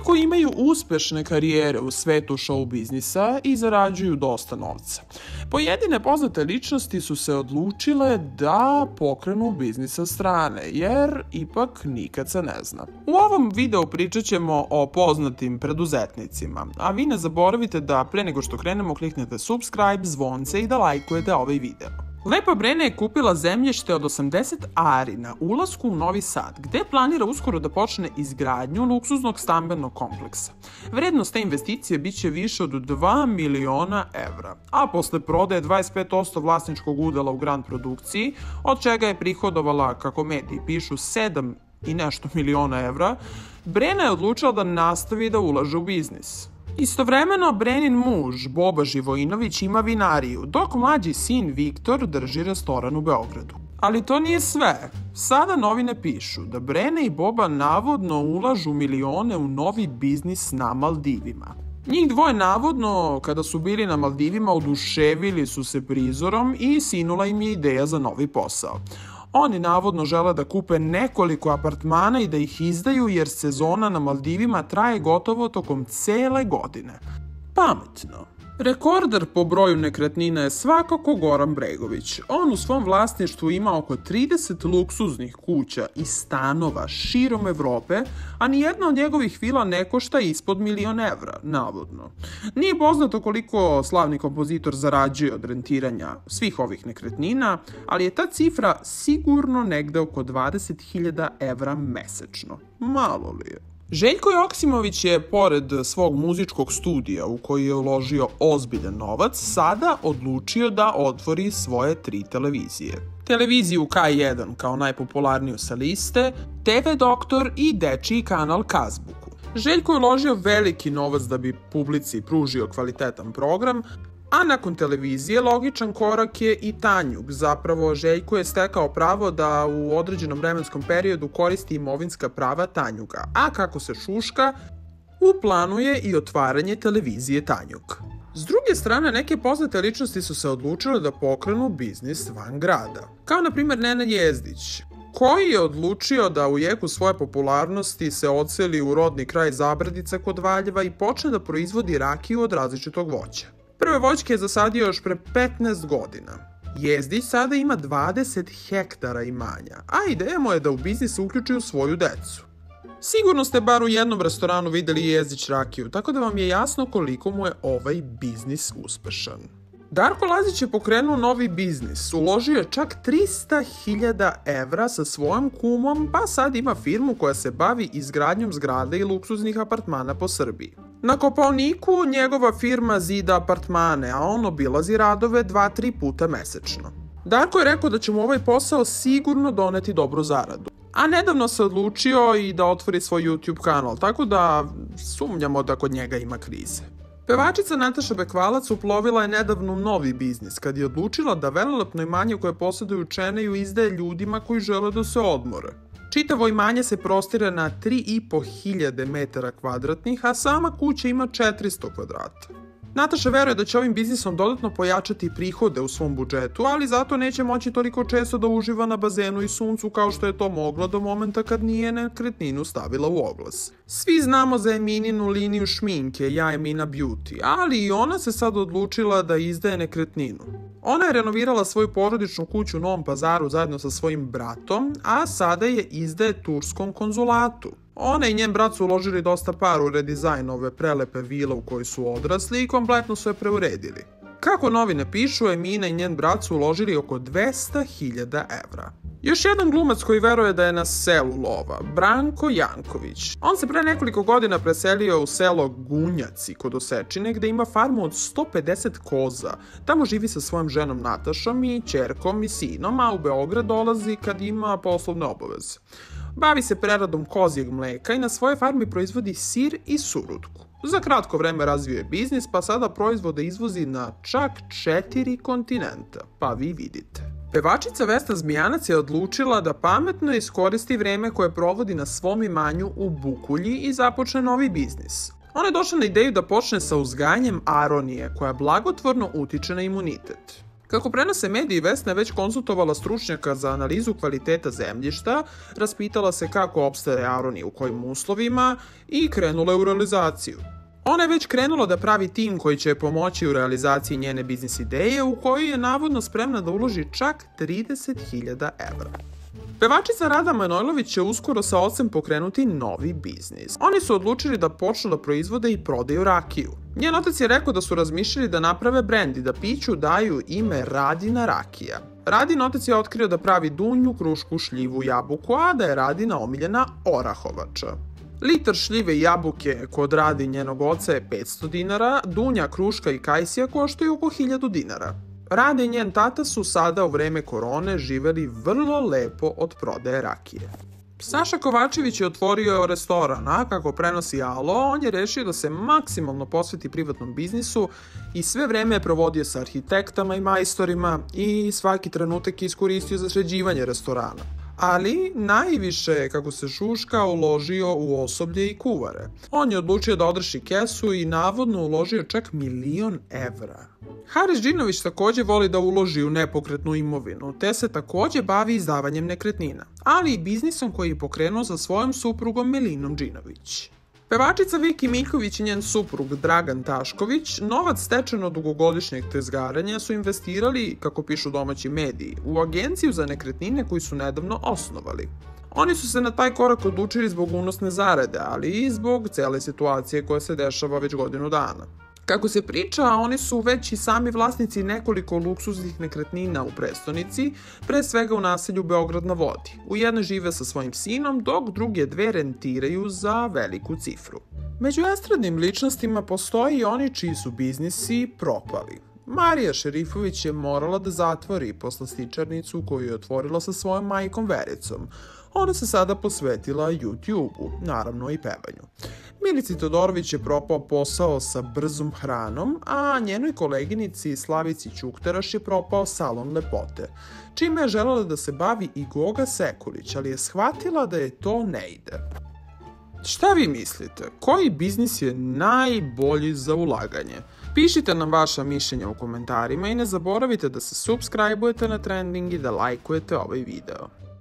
koji imaju uspešne karijere u svetu show biznisa i zarađuju dosta novca. Pojedine poznate ličnosti su se odlučile da pokrenu biznis sa strane, jer ipak nikad se ne zna. U ovom videu pričat ćemo o poznatim preduzetnicima, a vi ne zaboravite da pre nego što krenemo kliknete subscribe, zvonce i da lajkujete ovaj video. Lepa Brena je kupila zemljište od 80 ari na ulasku u Novi Sad, gde planira uskoro da počne izgradnju luksuznog stambenog kompleksa. Vrednost te investicije biće više od 2 miliona evra, a posle prodaje 25% vlasničkog udela u Grand produkciji, od čega je prihodovala, kako mediji pišu, 7 i nešto miliona evra, Brena je odlučila da nastavi da ulaže u biznis. Istovremeno, Brenin muž, Boba Živojinović, ima vinariju, dok mlađi sin Viktor drži restoran u Beogradu. Ali to nije sve. Sada novine pišu da Brena i Boba navodno ulažu milione u novi biznis na Maldivima. Njih dvoje navodno, kada su bili na Maldivima, oduševili su se prizorom i sinula im je ideja za novi posao. Oni navodno žele da kupe nekoliko apartmana i da ih izdaju jer sezona na Maldivima traje gotovo tokom cele godine. Pametno. Rekorder po broju nekretnina je svakako Goran Bregović. On u svom vlasništvu ima oko 30 luksuznih kuća i stanova širom Evrope, a nijedna od njegovih vila ne košta ispod 1.000.000 evra, navodno. Nije poznato koliko slavni kompozitor zarađuje od rentiranja svih ovih nekretnina, ali je ta cifra sigurno negde oko 20.000 evra mesečno. Malo li je? Željko Joksimović je, pored svog muzičkog studija u koji je uložio ozbiljan novac, sada odlučio da otvori svoje 3 televizije. Televiziju K1 kao najpopularniju sa liste, TV Doktor i dečiji kanal Kazbuku. Željko je uložio veliki novac da bi publici pružio kvalitetan program, a nakon televizije logičan korak je i Tanjug. Zapravo, Željko je stekao pravo da u određenom vremenskom periodu koristi imovinska prava Tanjuga, a kako se šuška, u planu je i otvaranje televizije Tanjug. S druge strane, neke poznate ličnosti su se odlučile da pokrenu biznis van grada. Kao na primjer Nenad Jezdić, koji je odlučio da u jeku svoje popularnosti se odseli u rodni kraj Zabrdica kod Valjeva i počne da proizvodi rakiju od različitog voća. Prve voćke je zasadio još pre 15 godina. Jezdić sada ima 20 hektara imanja, a ideja mu je da u biznis uključi u svoju decu. Sigurno ste bar u jednom restoranu videli Jezdić rakiju, tako da vam je jasno koliko mu je ovaj biznis uspešan. Darko Lazić je pokrenuo novi biznis, uložio je čak 300.000 evra sa svojom kumom, pa sad ima firmu koja se bavi izgradnjom zgrada i luksuznih apartmana po Srbiji. Na Kopaoniku njegova firma zida apartmane, a on obilazi radove 2-3 puta mesečno. Darko je rekao da će mu ovaj posao sigurno doneti dobru zaradu. A nedavno se odlučio i da otvori svoj YouTube kanal, tako da sumnjamo da kod njega ima krize. Pevačica Nataša Bekvalac uplovila je nedavno u novi biznis kad je odlučila da velelepno imanje koje posjeduju u Čeneju izdaje ljudima koji žele da se odmore. Čitavo imanje se prostire na 3.500 metara kvadratnih, a sama kuća ima 400 kvadrata. Nataša veruje da će ovim biznisom dodatno pojačati prihode u svom budžetu, ali zato neće moći toliko često da uživa na bazenu i suncu kao što je to mogla do momenta kad nije nekretninu stavila u oglas. Svi znamo za Emininu liniju šminke, Ja Emina Beauty, ali i ona se sad odlučila da izdaje nekretninu. Ona je renovirala svoju porodičnu kuću u Novom Pazaru zajedno sa svojim bratom, a sada je izdaje turskom konzulatu. Ona i njen brat su uložili dosta para u redizajn ove prelepe vile u kojoj su odrasli i kompletno su je preuredili. Kako novine pišu, Emina i njen brat su uložili oko 200.000 evra. Još jedan glumac koji veruje da je na selu lova, Branko Janković. On se pre nekoliko godina preselio u selo Gunjaci kod Osečine gde ima farmu od 150 koza. Tamo živi sa svojom ženom Natašom i ćerkom i sinom, a u Beograd dolazi kad ima poslovne obaveze. Bavi se preradom kozjeg mleka i na svojoj farmi proizvodi sir i surutku. Za kratko vreme razvio je biznis, pa sada proizvode izvozi na čak 4 kontinenta, pa vi vidite. Pevačica Vesna Zmijanac je odlučila da pametno iskoristi vreme koje provodi na svom imanju u Bukulji i započne novi biznis. Ona je došla na ideju da počne sa uzgajanjem aronije, koja blagotvorno utiče na imunitet. Kako prenose mediji, Vesna je već konsultovala stručnjaka za analizu kvaliteta zemljišta, raspitala se kako opstaje Aron i u kojim uslovima i krenula je u realizaciju. Ona je već krenula da pravi tim koji će pomoći u realizaciji njene biznis ideje, u koju je navodno spremna da uloži čak 30.000 evra. Pevačica Rada Manojlović će uskoro sa ocem pokrenuti novi biznis. Oni su odlučili da počnu da proizvode i prodaju rakiju. Njen otac je rekao da su razmišljali da naprave brend i da piću daju ime Radina rakija. Radin otac je otkrio da pravi dunju, krušku, šljivu, jabuku, a da je Radina omiljena orahovača. Litar šljive i jabuke kod Radi njenog oca je 500 dinara, dunja, kruška i kajsija koštaju oko 1000 dinara. Rade i njen tata su sada u vreme korone živeli vrlo lepo od prodaje rakije. Saša Kovačević je otvorio restoran, a kako prenosi Alo, on je rešio da se maksimalno posveti privatnom biznisu i sve vreme je provodio sa arhitektama i majstorima i svaki trenutak je iskoristio za sređivanje restorana. Ali najviše, kako se šuška, uložio u osoblje i kuvare. On je odlučio da održi kesu i navodno uložio čak 1.000.000 evra. Haris Džinović takođe voli da uloži u nepokretnu imovinu, te se takođe bavi izdavanjem nekretnina, ali i biznisom koji je pokrenuo sa svojom suprugom Melinom Džinović. Pevačica Viki Miković i njen suprug Dragan Tašković novac stečen od dugogodišnjeg tezgarenja su investirali, kako pišu domaći mediji, u agenciju za nekretnine koju su nedavno osnovali. Oni su se na taj korak odlučili zbog unosne zarade, ali i zbog cele situacije koja se dešava već godinu dana. Kako se priča, oni su već i sami vlasnici nekoliko luksuznih nekretnina u prestonici, pre svega u naselju Beograd na vodi. U jednoj žive sa svojim sinom, dok druge dve rentiraju za veliku cifru. Među estradnim ličnostima postoji i oni čiji su biznisi propali. Marija Šerifović je morala da zatvori poslastičarnicu koju je otvorila sa svojom majkom Vericom. Ona se sada posvetila YouTube-u, naravno i pevanju. Milici Todorović je propao posao sa brzom hranom, a njenoj koleginici Slavici Ćukteraš je propao salon lepote, čime je želela da se bavi i Goga Sekulić, ali je shvatila da je to ne ide. Šta vi mislite? Koji biznis je najbolji za ulaganje? Pišite nam vaša mišljenja u komentarima i ne zaboravite da se subscribe-ujete na Trending i da lajkujete ovaj video.